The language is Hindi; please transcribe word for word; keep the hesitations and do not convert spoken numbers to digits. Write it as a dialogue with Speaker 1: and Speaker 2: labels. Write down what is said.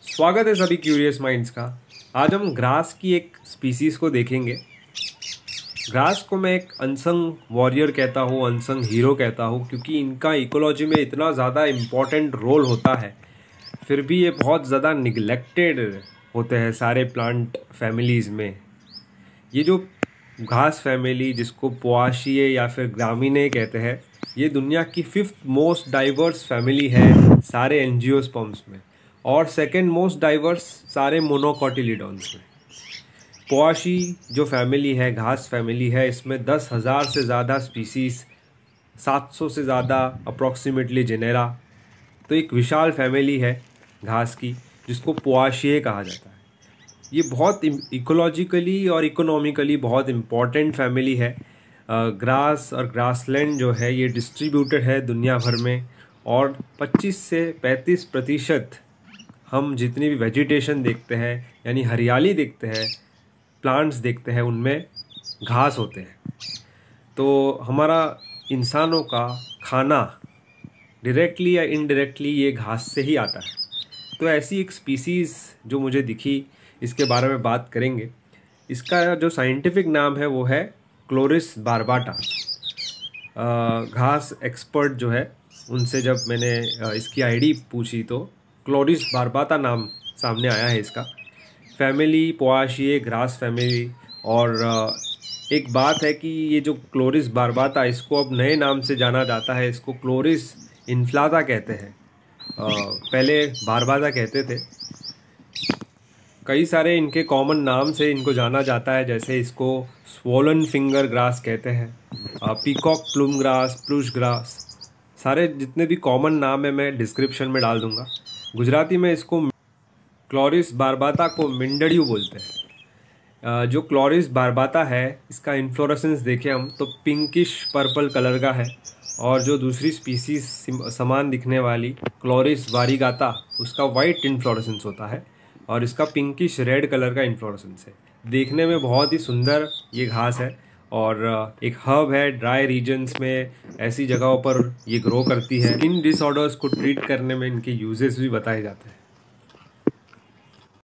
Speaker 1: स्वागत है सभी क्यूरियस माइंड्स का। आज हम ग्रास की एक स्पीसीज़ को देखेंगे। ग्रास को मैं एक अनसंग वॉरियर कहता हूँ, अनसंग हीरो कहता हूँ, क्योंकि इनका इकोलॉजी में इतना ज़्यादा इम्पॉर्टेंट रोल होता है, फिर भी ये बहुत ज़्यादा निगलेक्टेड होते हैं सारे प्लांट फैमिलीज़ में। ये जो घास फैमिली, जिसको पोआशिए या फिर ग्रामीने कहते हैं, ये दुनिया की फिफ्थ मोस्ट डाइवर्स फैमिली है सारे एंजियोस्पर्म्स में, और सेकंड मोस्ट डाइवर्स सारे मोनोकोटिलीडॉन्स में। पोआशी जो फैमिली है, घास फैमिली है, इसमें दस हज़ार से ज़्यादा स्पीसीज़, सात सौ से ज़्यादा अप्रॉक्सीमेटली जेनेरा। तो एक विशाल फैमिली है घास की, जिसको पोआशिए कहा जाता है। ये बहुत इकोलॉजिकली और इकोनॉमिकली बहुत इम्पॉर्टेंट फैमिली है। ग्रास और ग्रासलैंड जो है ये डिस्ट्रीब्यूटेड है दुनिया भर में, और पच्चीस से पैंतीस प्रतिशत हम जितनी भी वेजिटेशन देखते हैं, यानी हरियाली देखते हैं, प्लांट्स देखते हैं, उनमें घास होते हैं। तो हमारा इंसानों का खाना डायरेक्टली या इनडायरेक्टली ये घास से ही आता है। तो ऐसी एक स्पीसीज़ जो मुझे दिखी, इसके बारे में बात करेंगे। इसका जो साइंटिफिक नाम है वो है क्लोरिस बारबाटा। घास एक्सपर्ट जो है, उनसे जब मैंने इसकी आईडी पूछी तो क्लोरिस बारबाटा नाम सामने आया है इसका। Family Poaceae grass family. और एक बात है कि ये जो क्लोरिस बारबाटा, इसको अब नए नाम से जाना जाता है। इसको क्लोरिस इन्फ्लाटा कहते हैं, पहले बारबाटा कहते थे। कई सारे इनके कॉमन नाम से इनको जाना जाता है, जैसे इसको स्वोलन फिंगर ग्रास कहते हैं, peacock plume grass, plush grass. सारे जितने भी कॉमन नाम है मैं डिस्क्रिप्शन में डाल दूंगा। गुजराती में इसको क्लोरिस बारबाटा को मिंडड़ियू बोलते हैं। जो क्लोरिस बारबाटा है, इसका इन्फ्लोरेसेंस देखें हम तो पिंकिश पर्पल कलर का है, और जो दूसरी स्पीसीज समान दिखने वाली क्लोरिस वारीगाता, उसका वाइट इन्फ्लोरेसेंस होता है, और इसका पिंकिश रेड कलर का इन्फ्लोरेसेंस है। देखने में बहुत ही सुंदर ये घास है, और एक हर्ब है। ड्राई रीजन्स में ऐसी जगहों पर ये ग्रो करती है। स्किन डिसऑर्डर्स को ट्रीट करने में इनके यूजेस भी बताए जाते हैं।